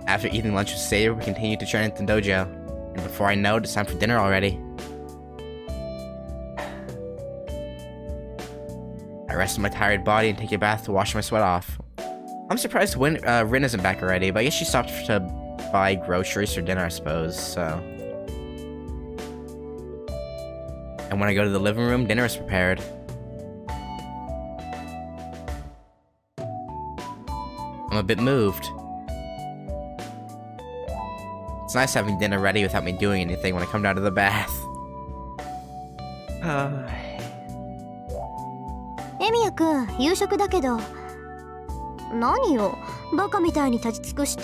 After eating lunch with Saber, we continue to train at the dojo. And before I know it, it's time for dinner already. I rest my tired body and take a bath to wash my sweat off. I'm surprised Rin isn't back already, but I guess she stopped to buy groceries for dinner, I suppose, so. And when I go to the living room, dinner is prepared. I'm a bit moved. It's nice having dinner ready without me doing anything when I come down to the bath. Emiya-kun, 夕食だけど。何よ、バカみたいに立ち尽くして。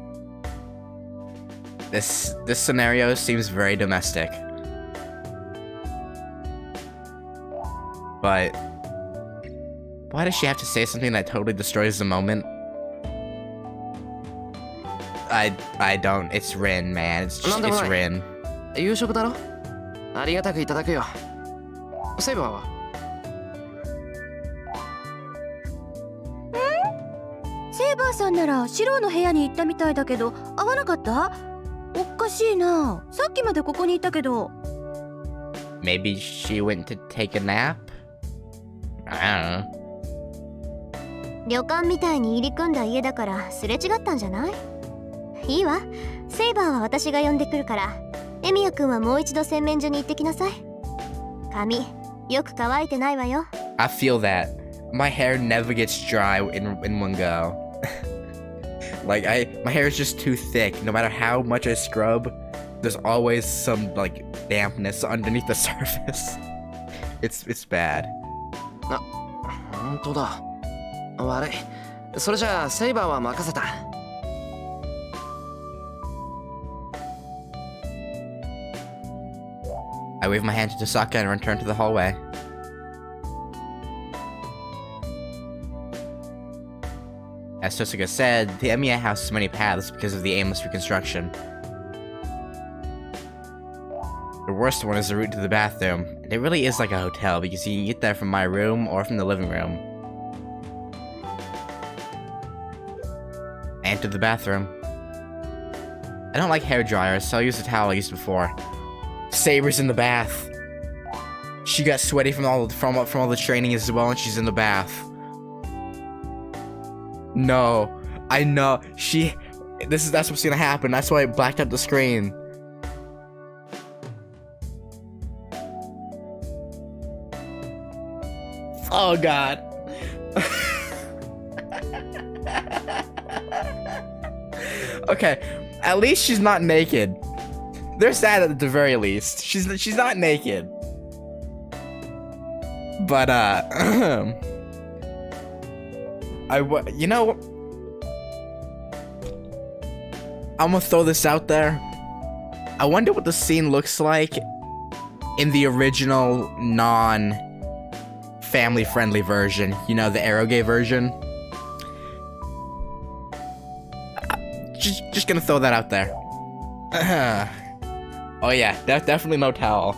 This scenario seems very domestic. But why does she have to say something that totally destroys the moment? I don't. It's Rin, man. It's Rin. 夕食だろ？ありがたくいただくよ。セイバーは？ セイバーさんならシローの部屋に行ったみたいだけど、会わなかった？おかしいな。さっきまでここにいたけど。 Maybe she went to take a nap? I don't know. 旅館みたいに入り組んだ家だからすれ違ったんじゃない？いいわ。セイバーは私が呼んでくるから、エミヤくんはもう一度洗面所に行ってきなさい。髪、よく乾いてないわよ。 I feel that. My hair never gets dry in one go. Like, my hair is just too thick. No matter how much I scrub, there's always some, like, dampness underneath the surface. It's bad. あ、本当だ。悪い。それじゃあ、セイバーは任せた。 I wave my hand to Tosaka and return to the hallway. As Tosaka said, the Emiya house has many paths because of the aimless reconstruction. The worst one is the route to the bathroom, and it really is like a hotel because you can get there from my room or from the living room. I enter the bathroom. I don't like hair dryers, so I'll use the towel I used before. Saber's in the bath. She got sweaty from all the training as well, and she's in the bath. No, I know that's what's gonna happen. That's why I blacked out the screen. Oh god. Okay, at least she's not naked. There's that at the very least. She's not naked. But you know, I'm gonna throw this out there. I wonder what the scene looks like in the original non-family friendly version. You know, the Eroge version. Just gonna throw that out there. Oh yeah, definitely no towel.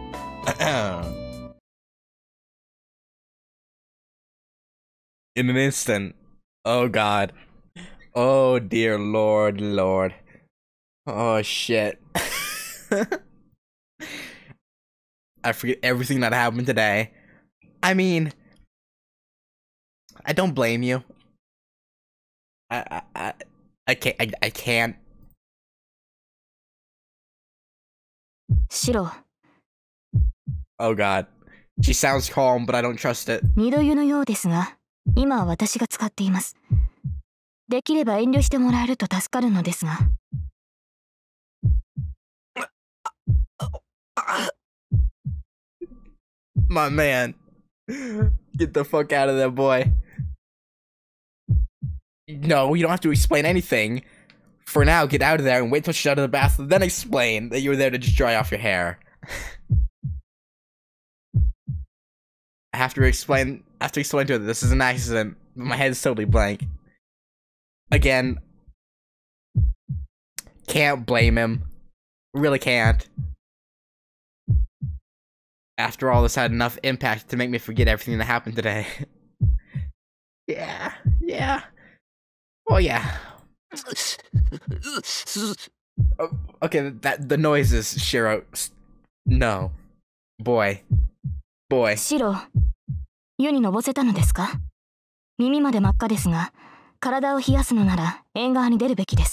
In an instant. Oh god. Oh dear lord. Oh shit. I forget everything that happened today. I mean, I don't blame you. I can't. Shiro. Oh god. She sounds calm, but I don't trust it. 二度湯のようですが、今は私が使っています。できれば遠慮してもらえると助かるのですが。 My man. Get the fuck out of there, boy. No, you don't have to explain anything. For now, get out of there and wait till she's out of the bath, then explain that you were there to just dry off your hair. I have to explain to her that this is an accident, but my head is totally blank. Again, can't blame him. Really can't. After all, this had enough impact to make me forget everything that happened today. Yeah. Well, yeah. Oh, okay, that the noises, Shiro. No. Boy. シロ、湯にのぼせたのですか？耳まで真っ赤ですが、体を冷やすのなら縁側に出るべきです。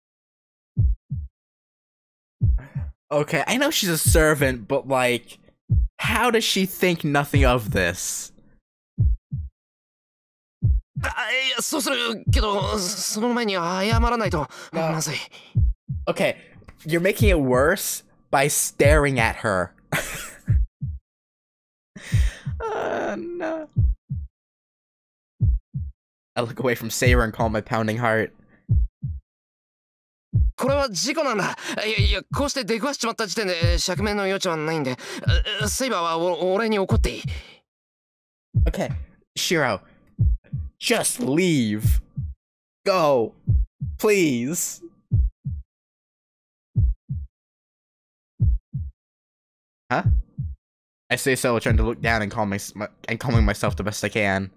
Okay, I know she's a servant, but like, how does she think nothing of this? いや、そうするけど、その前に謝らないとまずい。 Okay, you're making it worse by staring at her. No. I look away from Saber and calm my pounding heart. これは事故なんだ。いや、こうして出くわしちまった時点で釈明の余地はないんで、セイバーは俺に怒っていい。 Okay, Shiro, just leave. Go, please. Huh? I say so, trying to look down and calming myself the best I can.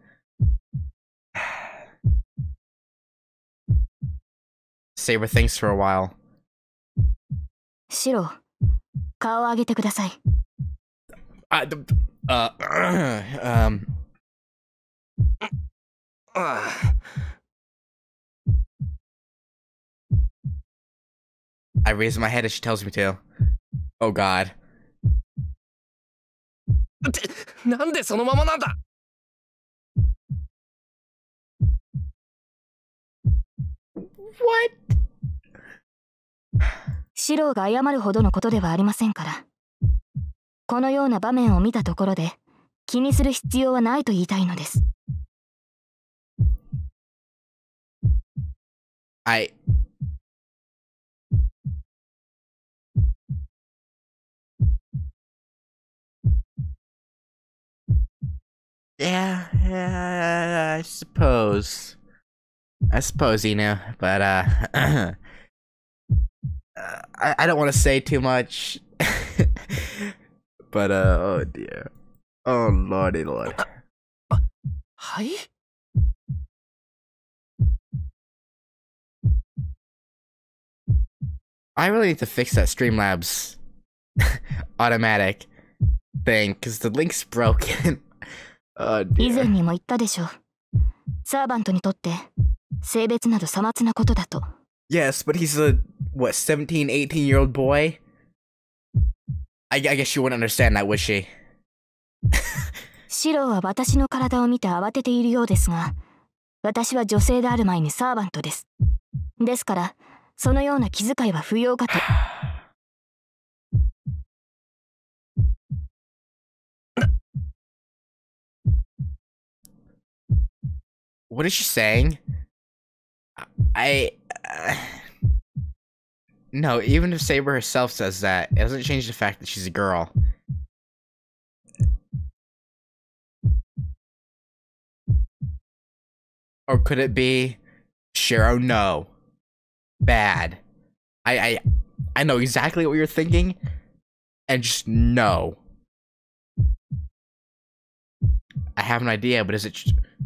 Saber thinks for a while. シロ、顔を上げてください。 ああ。 I raise my head as she tells me to. Oh God. なんでそのままなんだ。 What? シロが謝るほどのことではありませんから。このような場面を見たところで気にする必要はないと言いたいのです。 Yeah, I suppose, Inu, but I don't want to say too much, but oh dear, oh lordy lord. はい。 I really need to fix that Streamlabs automatic thing because the link's broken. Oh 以前 dear. にも言ったでしょう。サーバントにとって性別などさまつなことだと。 Yes, but he's a what 17, 18-year-old boy. I guess she wouldn't understand that, would she? シロは私の体を見て慌てているようですが、私は女性である前にサーバントです。ですから、そのような気遣いは不要かと。 What is she saying? No, even if Saber herself says that, it doesn't change the fact that she's a girl. Or could it be Shiro? No. Bad. I know exactly what you're thinking, and just no. I have an idea, but is it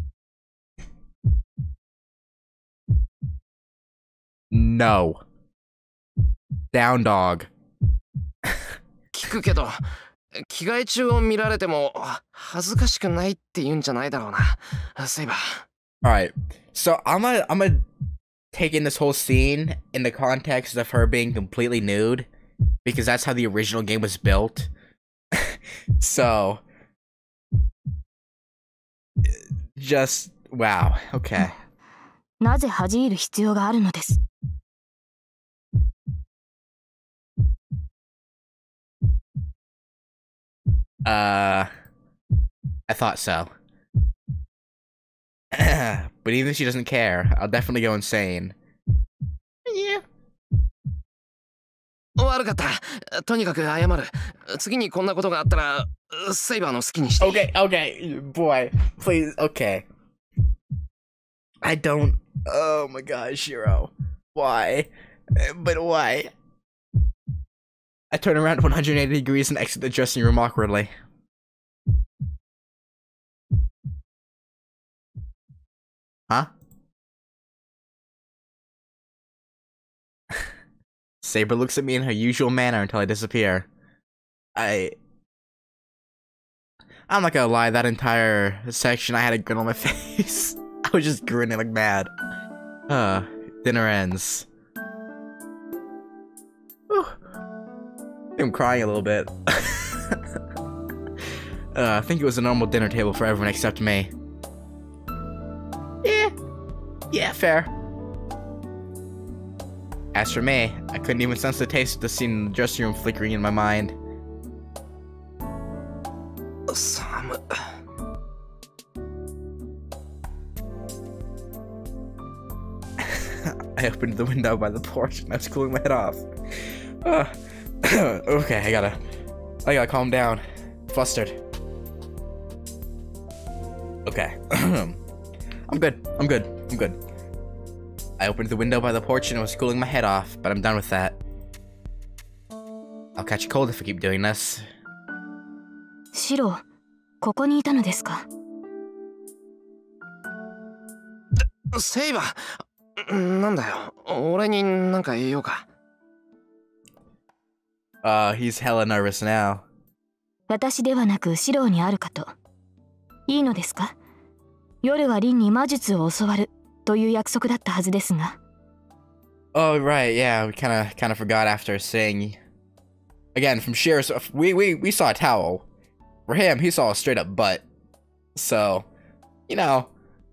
No. Down dog. 聞くけど、着替え中を見られても恥ずかしくないって言うんじゃないだろうな、セイバー。 Alright, so I'm gonna take in this whole scene in the context of her being completely nude, because that's how the original game was built. So, just, wow, okay. なぜ恥じる必要があるのです。 I thought so. But even if she doesn't care, I'll definitely go insane. Yeah. 悪かった。とにかく謝る。次にこんなことがあったら、セイバーの好きにして。 Okay, boy, please, okay. I don't. Oh my god, Shiro. Why? But why? I turn around 180 degrees and exit the dressing room awkwardly. Huh? Saber looks at me in her usual manner until I disappear. I'm not gonna lie, that entire section I had a grin on my face. I was just grinning like mad. Dinner ends. Whew. I'm crying a little bit. I think it was a normal dinner table for everyone except me. Yeah, fair. As for me, I couldn't even sense the taste of the scene in the dressing room flickering in my mind. Sam. I opened the window by the porch and I was cooling my head off. Okay, I gotta calm down. Flustered. Okay. I'm good. I opened the window by the porch and I was cooling my head off, but I'm done with that. I'll catch a cold if I keep doing this. シロ、ここにいたのですか？ セイバー、なんだよ、俺になんか言おうか。 He's hella nervous now. 私ではなくシロにあるかと。いいのですか？夜はリンに魔術を教わるという約束だったはずですが。 Oh right, yeah, we kind of forgot after saying. Again, from Shira's, we saw a towel. For him, he saw a straight up butt. So, you know.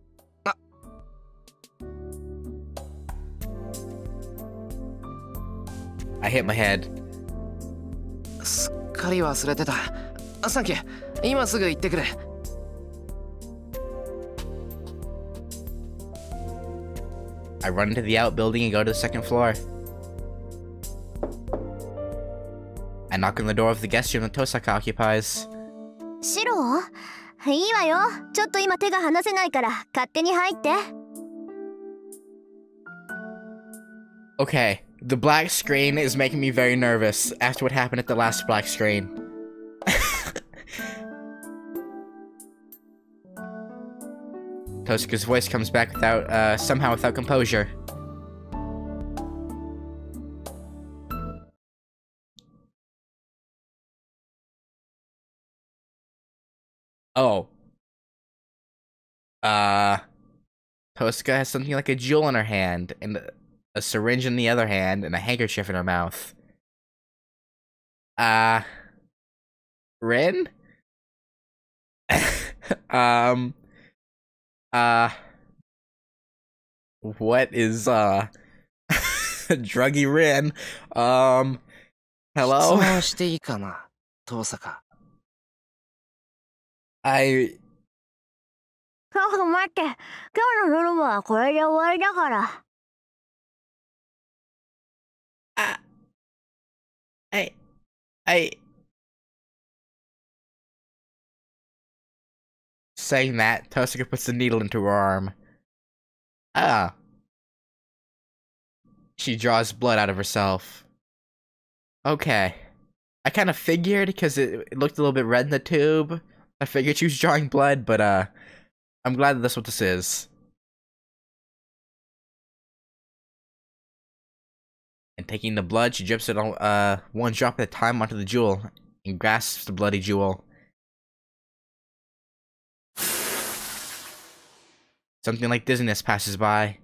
I hit my head. すっかり忘れてた。サンキュー。今すぐ行ってくれ。 I run into the outbuilding and go to the second floor. I knock on the door of the guest room that Tosaka occupies. シロ？いいわよ。ちょっと今手が離せないから勝手に入って。 Okay, the black screen is making me very nervous after what happened at the last black screen. Tosaka's voice comes back without, somehow without composure. Oh. Tosaka has something like a jewel in her hand, and a syringe in the other hand, and a handkerchief in her mouth. Rin? What is, Druggy Rin? Hello? 質問していいかな、遠坂。 ちょっと待って。今日の夜はこれで終わりだから。 Saying that, Tosaka puts the needle into her arm. She draws blood out of herself. Okay. I kind of figured, because it looked a little bit red in the tube. I figured she was drawing blood, but, I'm glad that that's what this is. And taking the blood, she drips it on, one drop at a time onto the jewel, and grasps the bloody jewel. Something like dizziness passes by.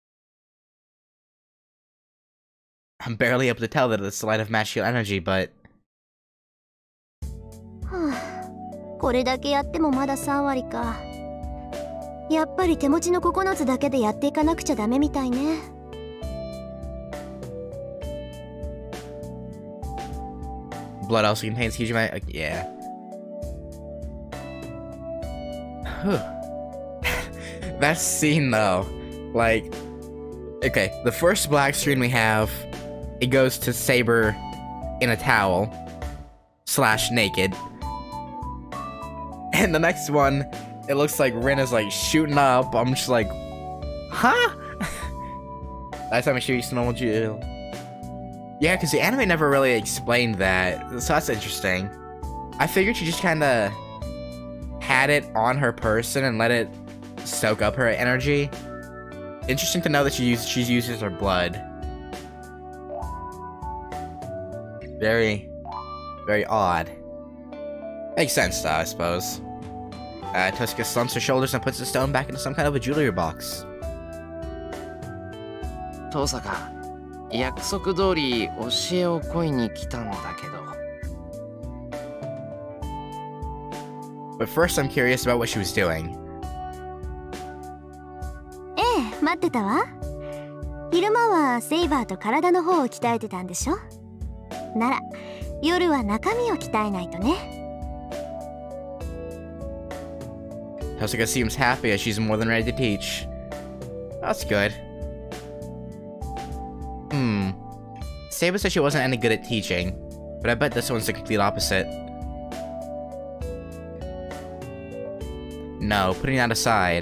I'm barely able to tell that it's the light of magical energy, but... これだけやってもまだ3割か。やっぱり手持ちの9つだけでやっていかなくちゃダメみたいね。 Blood also contains huge amount. Yeah. That scene though, like, okay, the first black screen we have, it goes to Saber in a towel / naked, and the next one, it looks like Rin is like shooting up. I'm just like, huh? Last time I shoot you normal jewel. Yeah, because the anime never really explained that, so that's interesting. I figured she just kind of had it on her person and let it soak up her energy. Interesting to know that she uses her blood. Very, very odd. Makes sense though, I suppose. Tosca slumps her shoulders and puts the stone back into some kind of a jewelry box. 遠坂、約束通り教えを請いに来たんだけど。 But first, I'm curious about what she was doing. ええ、待ってたわ。昼間はセイバーと体の方を鍛えてたんでしょ。なら夜は中身を鍛えないとね。 Tosca seems happy as she's more than ready to teach. That's good. Saba said she wasn't any good at teaching, but I bet this one's the complete opposite. No, putting that aside.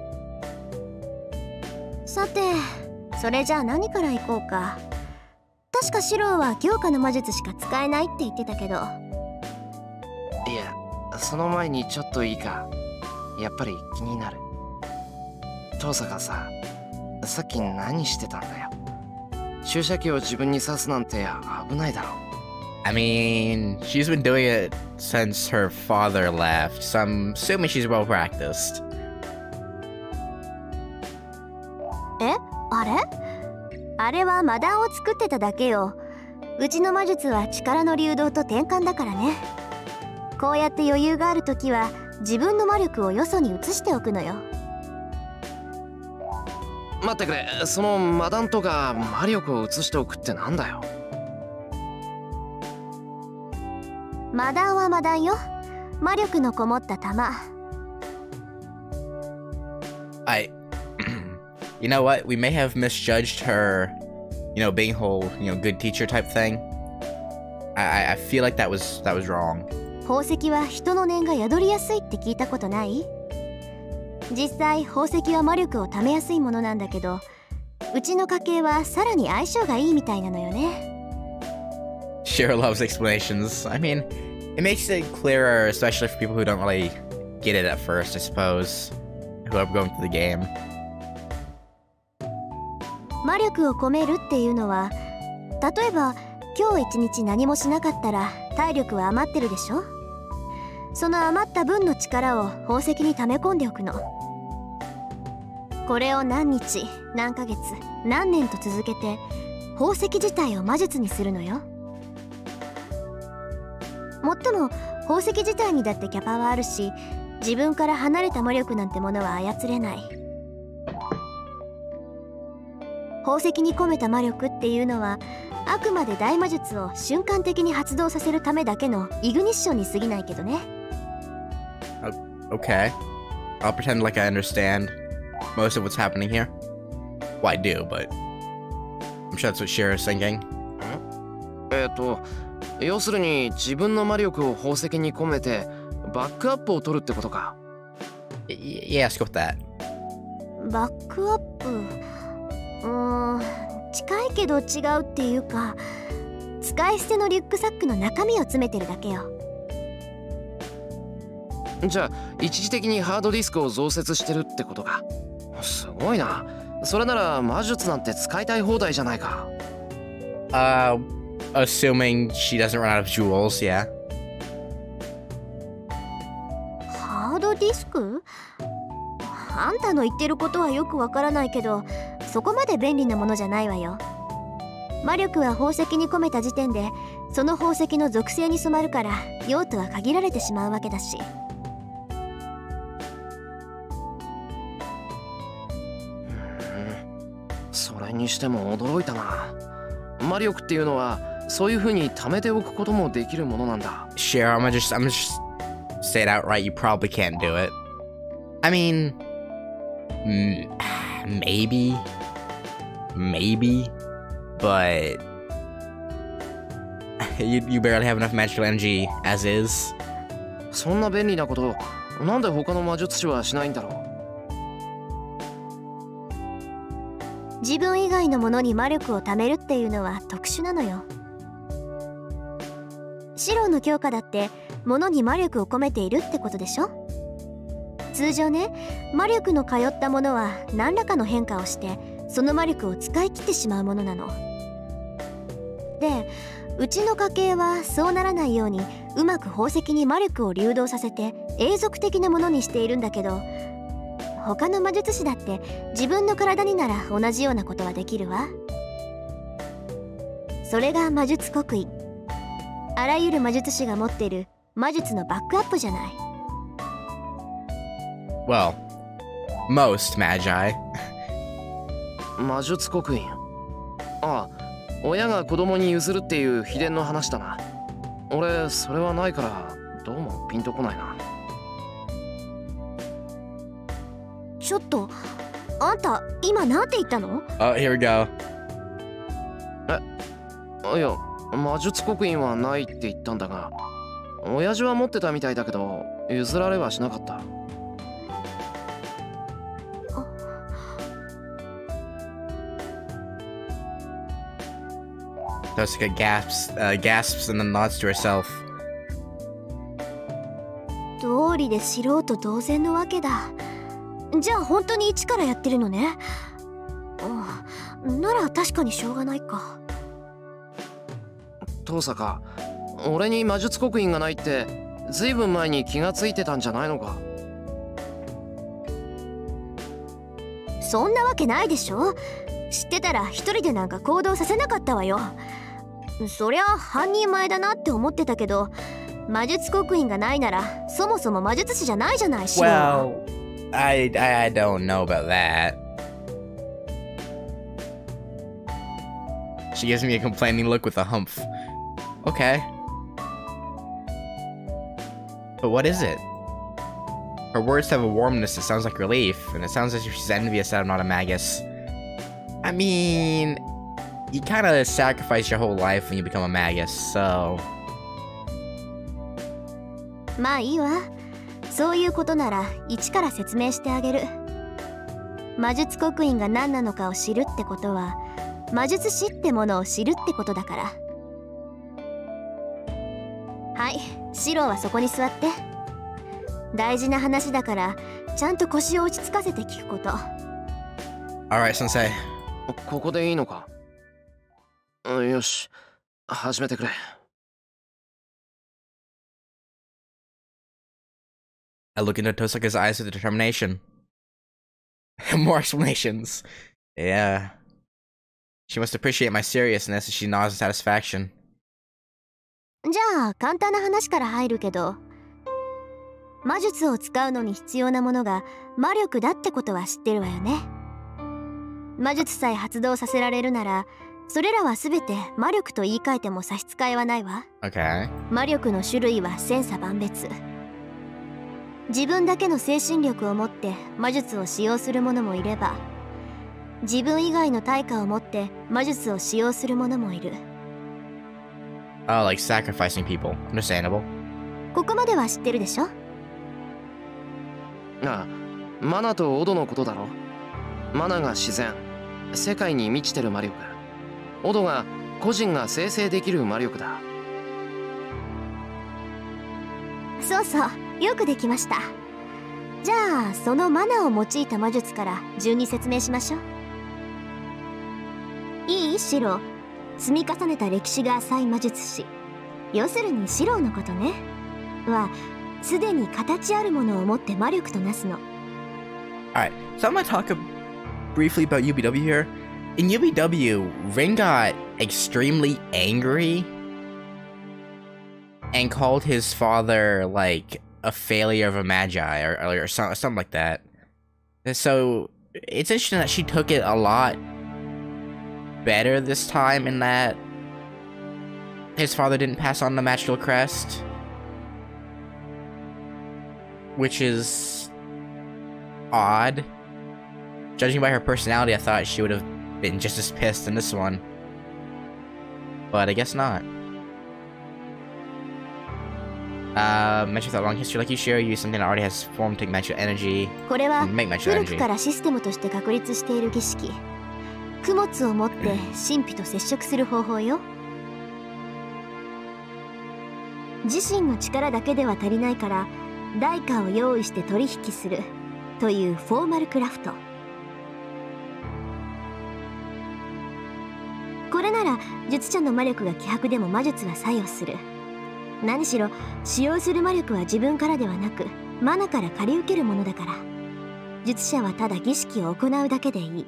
さて、それじゃあ何からいこうか。確かシローは強化の魔術しか使えないって言ってたけど。 いや、その前にちょっといいか。やっぱり気になる。遠坂さ、さっき何してたんだよ。注射器を自分に刺すなんて危ないだろ。 I mean, she's been doing it since her father left, so I'm assuming she's well practiced. え、あれ？あれは魔弾を作ってただけよ。うちの魔術は力の流動と転換だからね。こうやって余裕があるときは自分の魔力をよそに移しておくのよ。 待ってくれ、その魔弾とか魔力を移しておくってなんだよ。 魔弾は魔弾よ。魔力のこもった玉。 You know what? We may have misjudged her, being whole, good teacher type thing. I feel like that was wrong. 宝石は人の念が宿りやすいって聞いたことない？実際宝石は魔力を貯めやすいものなんだけど、うちの家系はさらに相性がいいみたいなのよね。 Shiro loves explanations. I mean, it makes it clearer, especially for people who don't really get it at first, I suppose. Who are going through the game. 魔力を込めるっていうのは、例えば今日一日何もしなかったら体力は余ってるでしょ。その余った分の力を宝石に溜め込んでおくの。これを何日、何ヶ月、何年と続けて宝石自体を魔術にするのよ。もっとも宝石自体にだってキャパはあるし、自分から離れた魔力なんてものは操れない。宝石に込めた魔力っていうのはあくまで大魔術を瞬間的に発動させるためだけのイグニッションに過ぎないけどね。 Okay. I'll pretend like I understand most of what's happening here. Well, I do, but I'm sure that's what Shira's thinking. 要するに自分の魔力を宝石に込めてバックアップを取るってことか。 Yeah, let's go with that. バックアップ、近いけど違うっていうか、使い捨てのリュックサックの中身を詰めてるだけよ。 じゃあ一時的にハードディスクを増設してるってことか。すごいな。それなら魔術なんて使いたい放題じゃないか。 Assuming she doesn't run out of jewels, yeah. ハードディスク？あんたの言ってることはよくわからないけど、そこまで便利なものじゃないわよ。魔力は宝石に込めた時点でその宝石の属性に染まるから用途は限られてしまうわけだし。 それにしても驚いたな。魔力っていうのはそういう風に貯めておくこともできるものなんだ。 Sure, I'm just say it outright. You probably can't do it. I mean, maybe, but you barely have enough magical energy as is. そんな便利なことなんで他の魔術師はしないんだろう。 自分以外のものに魔力を貯めるっていうのは特殊なのよ。シローの強化だって物に魔力を込めているってことでしょ。通常ね、魔力の通ったものは何らかの変化をしてその魔力を使い切ってしまうものなの。で、 うちの家系はそうならないようにうまく宝石に魔力を流動させて永続的なものにしているんだけど、他の魔術師だって自分の体になら同じようなことはできるわ。それが魔術刻印。あらゆる魔術師が持っている魔術のバックアップじゃない。 Well, most magi. 魔術刻印。ああ、親が子供に譲るっていう秘伝の話だな。俺それはないからどうもピンとこないな。 ちょっとあんた今なんて言ったの？ Oh, here we go. いや、魔術刻印はないって言ったんだが、親父は持ってたみたいだけど譲られはしなかった。 Tosca gasps and then nods to herself. 道理で素人同然のわけだ。じゃあ本当に一からやってるのね。なら確かにしょうがないか。 遠坂、俺に魔術刻印がないってずいぶん前に気がついてたんじゃないのか。 そんなわけないでしょ。知ってたら一人でなんか行動させなかったわよ。そりゃ半人前だなって思ってたけど、魔術刻印がないならそもそも魔術師じゃないじゃないし。 Well, I don't know about that. She gives me a complaining look with a humph. Okay. But what is it? Her words have a warmness that sounds like relief, and it sounds as if she's envious that I'm not a magus. I mean, you kind of sacrifice your whole life when you become a magus, so... まあいいわ。そういうことなら一から説明してあげる。魔術刻印が何なのかを知るってことは魔術師ってものを知るってことだから。はい、シロはそこに座って。大事な話だからちゃんと腰を落ち着かせて聞くこと。 Alright, sensei. ここでいいのか。よし、始めてくれ。 I look into Tosaka's eyes with determination. More explanations. Yeah. She must appreciate my seriousness as she nods in satisfaction. じゃあ簡単な話から入るけど、魔術を使うのに必要なものが魔力だってことは知ってるわよね。魔術さえ発動させられるならそれらは全て魔力と言い換えても差し支えはないわ。 Okay. 魔力の種類は千差万別。自分だけの精神力を持って魔術を使用する者もいれば、自分以外の対価を持って魔術を使用する者もいる。 Oh, like sacrificing people. Understandable. ここまでは知ってるでしょ。 ああ、マナとオドのことだろ。マナが自然、世界に満ちてる魔力。オドが個人が生成できる魔力だ。 そうそう、よくできました。じゃあそのマナを用いた魔術から順に説明しましょう。いい？シロ、積み重ねた歴史が浅い魔術師、要するにシロのことね。はすでに形あるものを持って魔力となすの。 Alright, so I'm gonna talk briefly about UBW here. In UBW, Ring got extremely angry and called his father like a failure of a magi or something like that. And so it's interesting that she took it a lot better this time in that his father didn't pass on the magical crest, which is odd. Judging by her personality, I thought she would have been just as pissed in this one, but I guess not. Mention that long history, like you share, use something that already has formed to magical energy. これは and make magical 古く energy. からシステムとして確立している儀式。供物を持って神秘と接触する方法よ。自身の力だけでは足りないから代価を用意して取引するというフォーマルクラフト。ここれなら術者の魔力が希薄でも魔術は作用する。何しろ使用する魔力は自分からではなくマナから借り受けるものだから、術者はただ儀式を行うだけでいい。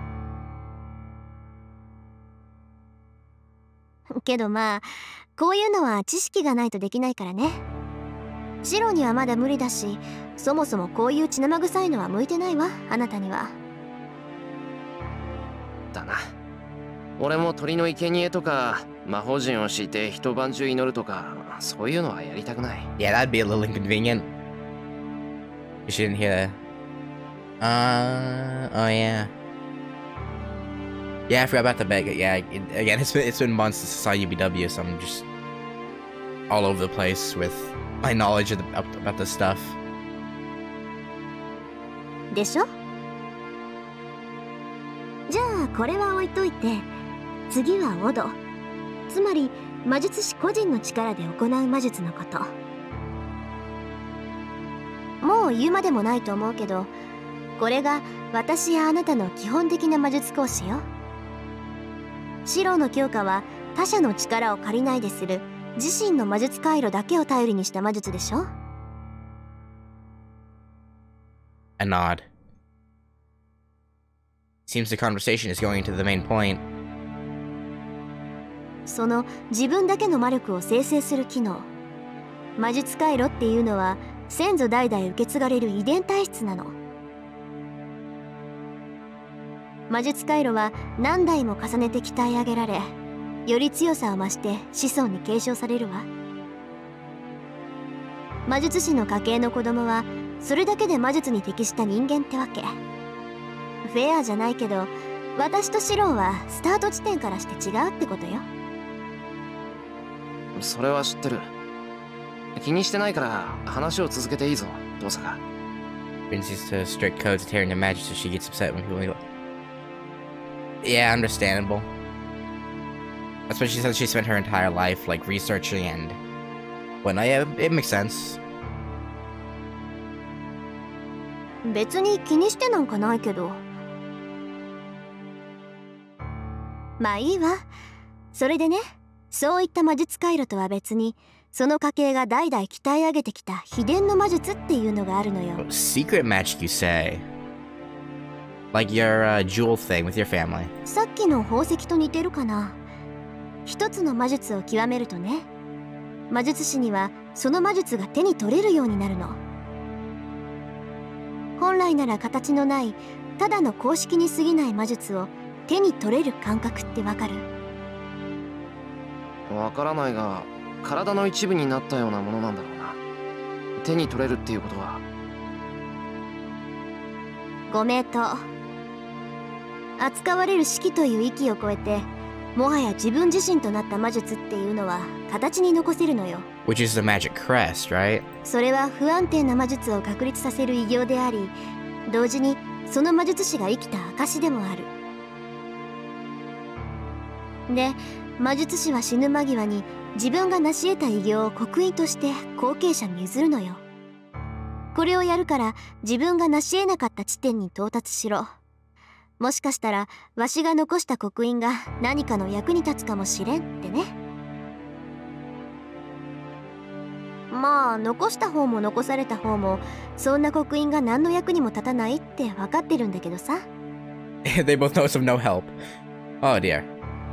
けどまあこういうのは知識がないとできないからね。シロにはまだ無理だし、そもそもこういう血生臭いのは向いてないわ、あなたには。 だな。俺も鳥の生贄とか魔法陣を敷いて一晩中祈るとか、そういうのはやりたくない。 Yeah, that'd be a little inconvenient. You shouldn't hear that. Oh yeah. Yeah, I forgot about the bag. Yeah, again, it's been months since I saw UBW, so I'm just all over the place with my knowledge about this stuff. でしょ。じゃあこれは置いといて、次はオド、つまり魔術師個人の力で行う魔術のこと。もう言うまでもないと思うけど、これが私やあなたの基本的な魔術講師よ。シロの強化は他者の力を借りないでする自身の魔術回路だけを頼りにした魔術でしょ。 A nod. Seems the conversation is going to the main point. その自分だけの魔力を生成する機能、魔術回路っていうのは先祖代々受け継がれる遺伝体質なの。魔術回路は何代も重ねて鍛え上げられ、より強さを増して子孫に継承されるわ。魔術師の家系の子供はそれだけで魔術に適した人間ってわけ。フェアじゃないけど、私とシローはスタート地点からして違うってことよ。 それは知ってる。気にしてないから話を続けていいぞ、どうさか。 Princess to strict codes adhering to magic, so she gets upset when people. Yeah, understandable. Especially since she spent her entire life like researching and whatnot. Yeah, it makes sense. 別に気にしてなんかないけど。まあいいわ。それでね、そういった魔術回路とは別に、その家系が代々鍛え上げてきた秘伝の魔術っていうのがあるのよ。 Secret magic, you say? Like your jewel thing with your family. さっきの宝石と似てるかな。一つの魔術を極めるとね、魔術師にはその魔術が手に取れるようになるの。本来なら形のないただの公式に過ぎない魔術を手に取れる感覚ってわかる？ わからないが、体の一部になったようなものなんだろうな。手に取れるっていうことは。 ご名答。扱われる式という域を超えて、もはや自分自身となった魔術っていうのは形に残せるのよ。 Which is the magic crest, right? それは不安定な魔術を確立させる偉業であり、同時にその魔術師が生きた証でもある。で、魔術師は死ぬ間際に自分が成し得た偉業を刻印として後継者に譲るのよ。これをやるから自分が成し得なかった地点に到達しろ。もしかしたらわしが残した刻印が何かの役に立つかもしれんってね。まあ残した方も残された方もそんな刻印が何の役にも立たないって分かってるんだけどさ。 They both know it's of no help. Oh dear.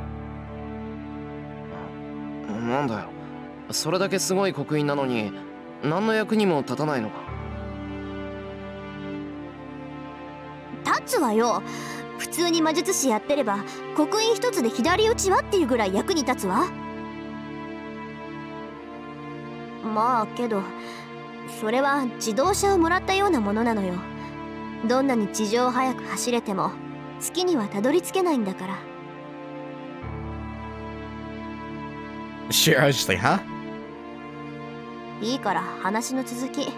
なんだよ、それだけすごい刻印なのに何の役にも立たないのか。 立つわよ。普通に魔術師やってれば刻印一つで左打ちはっていうぐらい役に立つわ。まあけどそれは自動車をもらったようなものなのよ。どんなに地上を速く走れても月にはたどり着けないんだから。 Sure, I was just like, huh? いいから話の続き。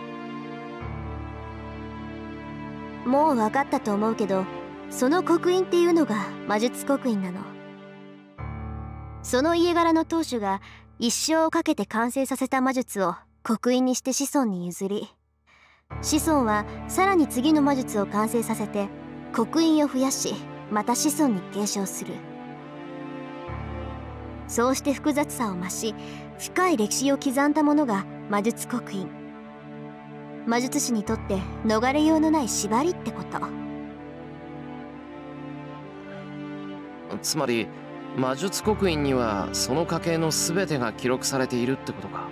もう分かったと思うけど、その刻印っていうのが魔術刻印なの。その家柄の当主が一生をかけて完成させた魔術を刻印にして子孫に譲り、子孫はさらに次の魔術を完成させて刻印を増やし、また子孫に継承する。 そうして複雑さを増し、深い歴史を刻んだものが魔術刻印。魔術師にとって逃れようのない縛りってこと。 つまり魔術刻印にはその家系の全てが記録されているってことか。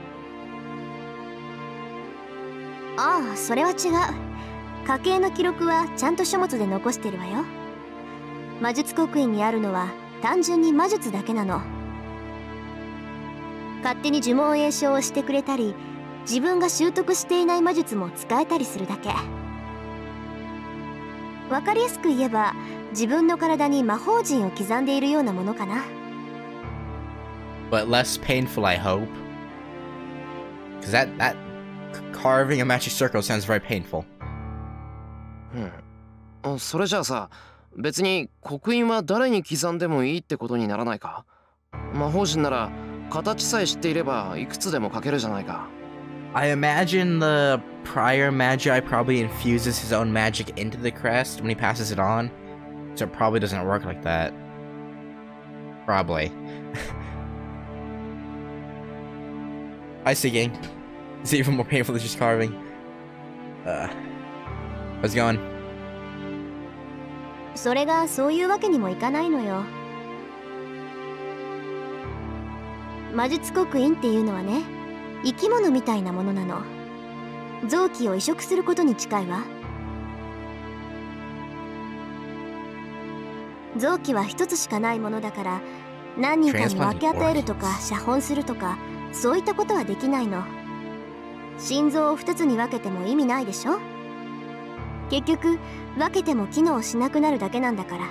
ああ、それは違う。家系の記録はちゃんと書物で残してるわよ。魔術刻印にあるのは単純に魔術だけなの。勝手に呪文詠唱をしてくれたり、自分が習得していない魔術も使えたりするだけ。わかりやすく言えば、自分の体に魔法陣を刻んでいるようなものかな。 But less painful, I hope. Because that carving a magic circle sounds very painful. それじゃあさ、別に刻印は誰に刻んでもいいってことにならないか？魔法陣なら形さえ知っていればいくつでも書けるじゃないか。 I imagine the prior magi probably infuses his own magic into the crest when he passes it on, so it probably doesn't work like that. Probably. Hi, Seeking. It's even more painful than just carving. How's it going? それがそういうわけにもいかないのよ。魔術刻印っていうのはね、生き物みたいなものなの。臓器を移植することに近いわ。臓器は一つしかないものだから、何人かに分け与えるとか写本するとか、そういったことはできないの。心臓を2つに分けても意味ないでしょ。結局分けても機能しなくなるだけなんだから。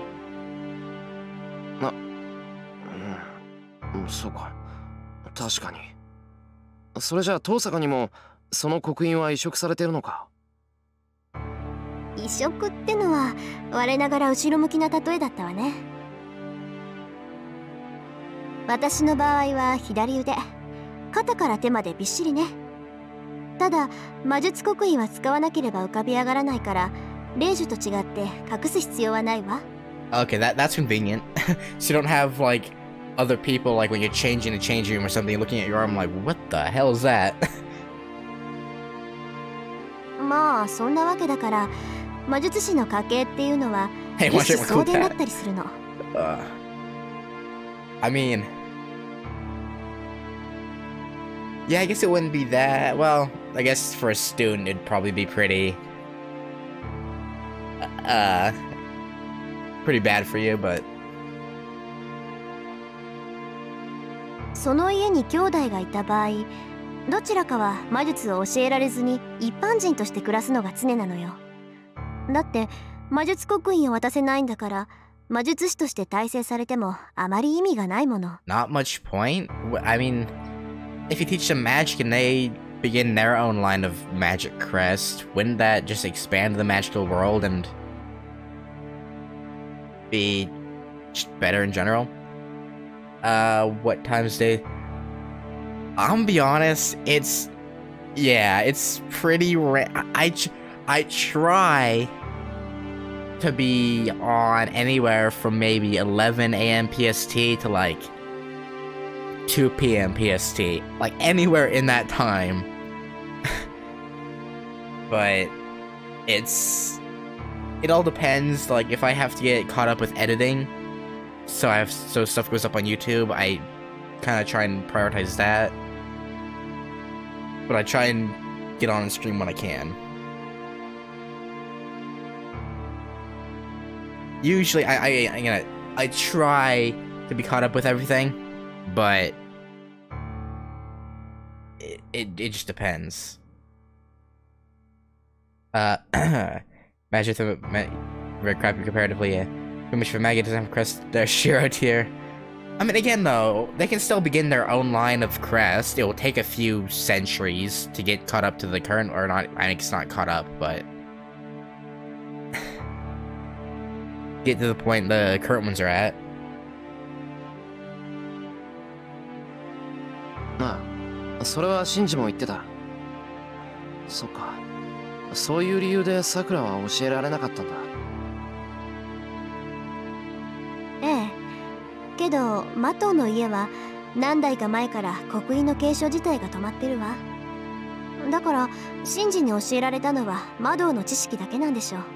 そうか、確かに。それじゃあ遠坂にもその刻印は移植されてるのか？ 移植ってのは我ながら後ろ向きな例えだったわね。私の場合は左腕、肩から手までびっしりね。ただ魔術刻印は使わなければ浮かび上がらないから、霊樹と違って隠す必要はないわ。 Okay, that's convenient. So you don't have like other people, like when you're changing the changing room or something, looking at your arm like, what the hell is that? まあそんなわけだから、魔術師の家系っていうのは Hey, 一 why 子 should I 相 include 伝だっ that? たりするの。 I mean, yeah, I guess it wouldn't be that. Well, I guess for a student, it'd probably be pretty bad for you, but その家に兄弟がいた場合、どちらかは魔術を教えられずに一般人として暮らすのが常なのよ。だって魔術刻印を渡せないんだから、魔術師として大成されてもあまり意味がないもの。 not much point. I mean, if you teach them magic and they begin their own line of magic crest, wouldn't that just expand the magical world and be just better in general? What times day? I'm gonna be honest, it's pretty I try to be on anywhere from maybe 11 a.m. PST to like 2 p.m. PST, like anywhere in that time. But it all depends, like if I have to get caught up with editing, so stuff goes up on YouTube, I kind of try and prioritize that. But I try and get on and stream when I can. Usually, I try to be caught up with everything, but it just depends. Magic very crappy comparatively. Too much for Maggie doesn't have crest their Shiro tier. I mean, again though, they can still begin their own line of crest. It will take a few centuries to get caught up to the current, or not. I think it's not caught up, but get to the point the current ones are at. ああ、それはシンジも言ってた。そっか。そういう理由でさくらは教えられなかったんだ。 ええ、 けどマトンの家は何代か前から刻印の継承自体が止まってるわ。だからシンジに教えられたのは魔導の知識だけなんでしょう。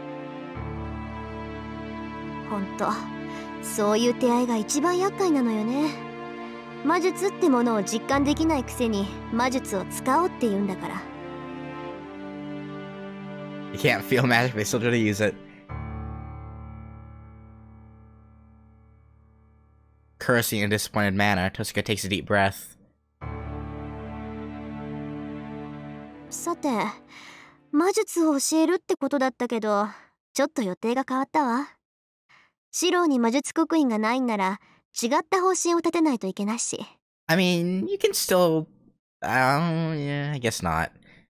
ほんとそういう手合いが一番厄介なのよね。魔術ってものを実感できないくせに魔術を使おうって言うんだから。 You can't feel magic, they still try to use it. Cursing in a disappointed manner, Tosca takes a deep breath. さて魔術を教えるってことだったけどちょっと予定が変わったわ。シローに魔術刻印がないんなら違った方針を立てないといけないし。 I mean, you can still... yeah, I guess not.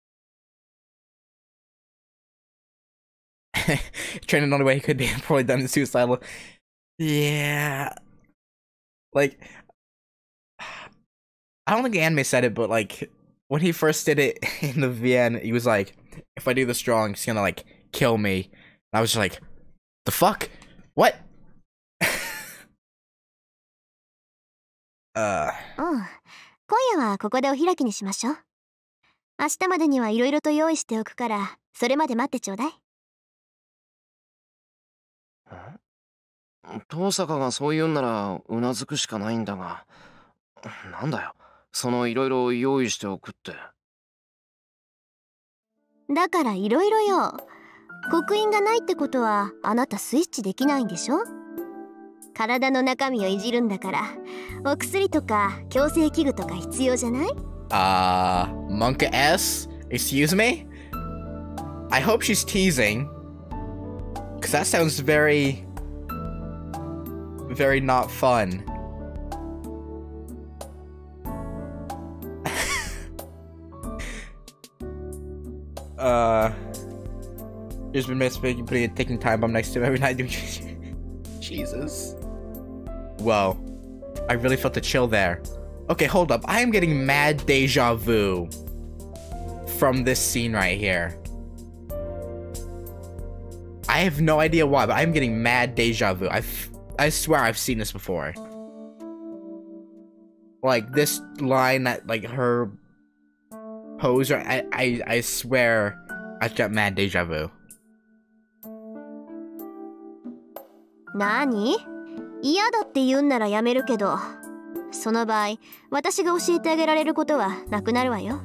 Training the only way he could be probably done is suicidal. Yeah. Like... I don't think the anime said it, but like... When he first did it in the VN, he was like, if I do this wrong, it's gonna like, kill me. And I was just like, the fuck? What? うん、今夜はここでお開きにしましょう。明日までにはいろいろと用意しておくからそれまで待ってちょうだい。 遠坂がそう言うんならうなずくしかないんだが、なんだよそのいろいろ用意しておくって。 だからいろいろよ。刻印がないってことはあなたスイッチできないんでしょ。体の中身をいじるんだからお薬とか矯正器具とか必要じゃない？ Monka S? Excuse me? I hope she's teasing. Cause that sounds very... very not fun. There's been mismaking putting a ticking time bomb next to him every night doing Jesus. Whoa. I really felt the chill there. Okay, hold up. I am getting mad deja vu from this scene right here. I have no idea why, but I'm getting mad deja vu. I swear I've seen this before. Like, this line that, like, her pose, I swear I've got mad deja vu. なに？嫌だって言うんならやめるけど、その場合私が教えてあげられることはなくなるわよ。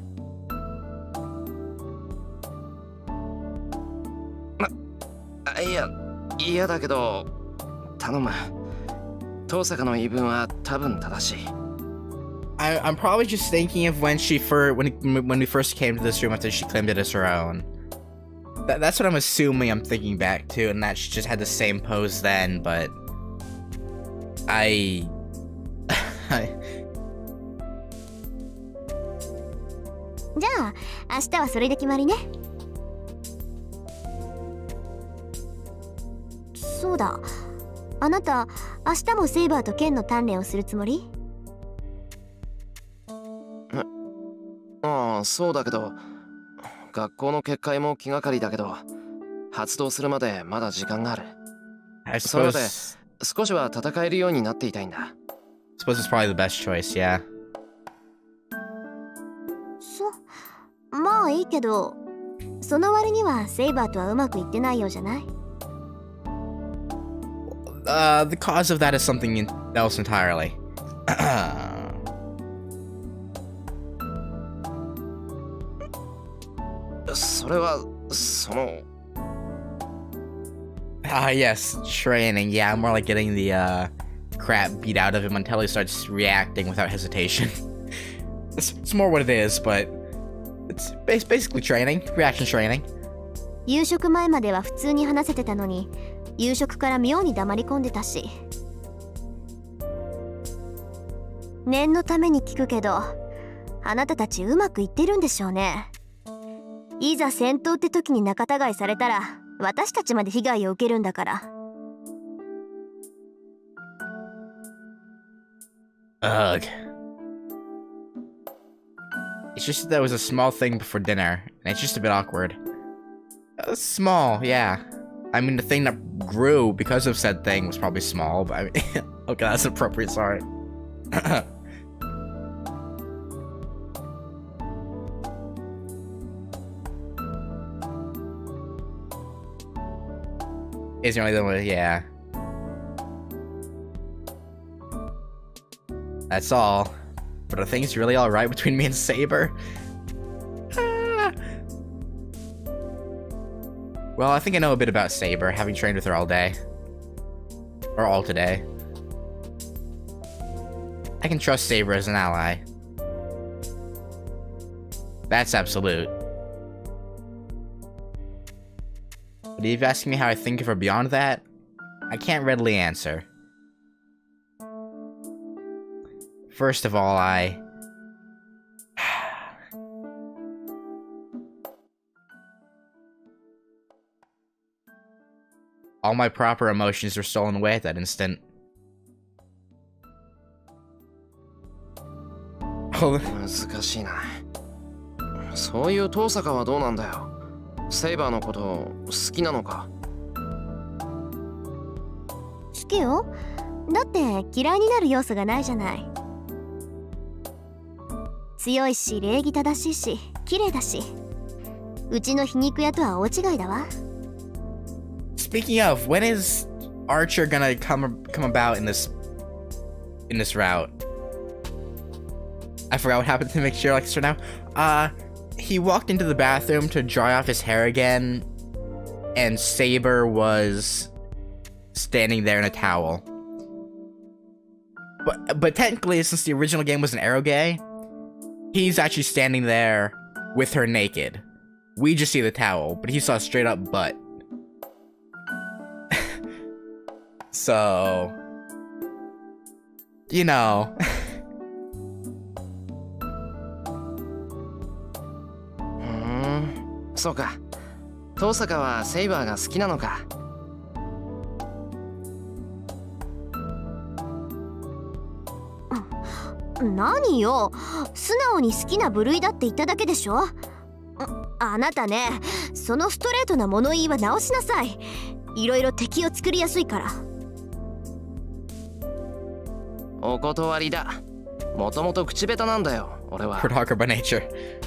いや、嫌だけど頼む。遠坂の言い分は多分正しい。 I'm probably just thinking of when we first came to this room after she claimed it as her own. That's what I'm assuming I'm thinking back to, and that she just had the same pose then, but I じゃあ明日はそれで決まりね。そうだ、あなた明日もセイバーと剣の鍛錬をするつもり？ ああ、そうだけど学校の結界も気がかりだけど発動するまでまだ時間がある。それまで少しは戦えるようになっていたいんだ。 Suppose it's probably the best choice, yeah. まあいいけど、その割にはセイバーとはうまくいってないようじゃない？ The cause of that is something else entirely. それはその yes, training. Yeah, I'm more like getting the crap beat out of him until he starts reacting without hesitation. It's more what it is, but it's basically training, reaction training. 夕食前までは普通に話せてたのに、夕食から妙に黙り込んでたし。念のために聞くけど、あなたたちうまくいってるんでしょうね。いざ戦闘って時に仲違いされたら私たちまで被害を受けるんだから。 Ugh. It's just that there was a small thing before dinner, and it's just a bit awkward. Small, yeah. I mean, the thing that grew because of said thing was probably small, but I mean, okay, that's appropriate, sorry. Is the only one, yeah. That's all. But are things really alright between me and Saber? Well, I think I know a bit about Saber, having trained with her all day. Or all today. I can trust Saber as an ally. That's absolute. But if you're asking me how I think of her beyond that, I can't readily answer. First of all, all my proper emotions were stolen away at that instant. Oh. 難しいな。そういう遠坂はどうなんだよ。セイバーのこと好きなのか。 好きよ。だって嫌いになる要素がないじゃない。強いし礼儀正しいし綺麗だし、うちの皮肉屋とは大違いだわ。 Speaking of, when is Archer gonna come about in this route? I forgot what happened to make sure like this right now. He walked into the bathroom to dry off his hair again, and Saber was standing there in a towel. But technically, since the original game was an eroge, he's actually standing there with her naked. We just see the towel, but he saw straight up butt. So, you know. そうか。遠坂はセイバーが好きなのか。 何よ、素直に好きな部類だって言っただけでしょ。あなたね、そのストレートな物言いは直しなさい。いろいろ敵を作りやすいから。 お断りだ。もともと口下手なんだよ、俺は。 Darker by nature.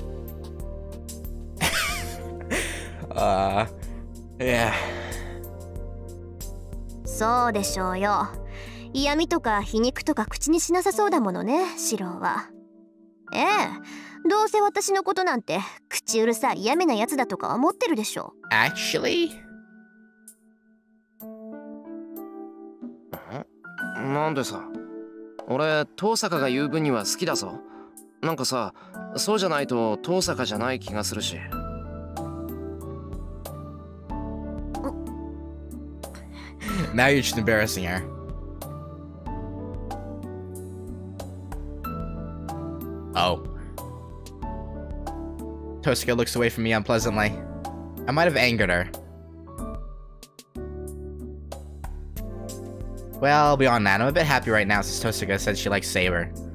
Yeah. そうでしょうよ。嫌味とか皮肉とか口にしなさそうだものね、シローは。ええ、どうせ私のことなんて口うるさい嫌味なやつだとか思ってるでしょ。 Actually? なんでさ、俺遠坂が言う分には好きだぞ。なんかさ、そうじゃないと遠坂じゃない気がするし。 Now you're just embarrassing her. Oh. Tosuka looks away from me unpleasantly. I might have angered her. Well, beyond that, I'm a bit happy right now since Tosuka said she likes Saber.